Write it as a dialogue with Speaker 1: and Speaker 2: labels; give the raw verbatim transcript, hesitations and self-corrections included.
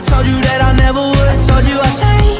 Speaker 1: told you that I never would. Told you I'd change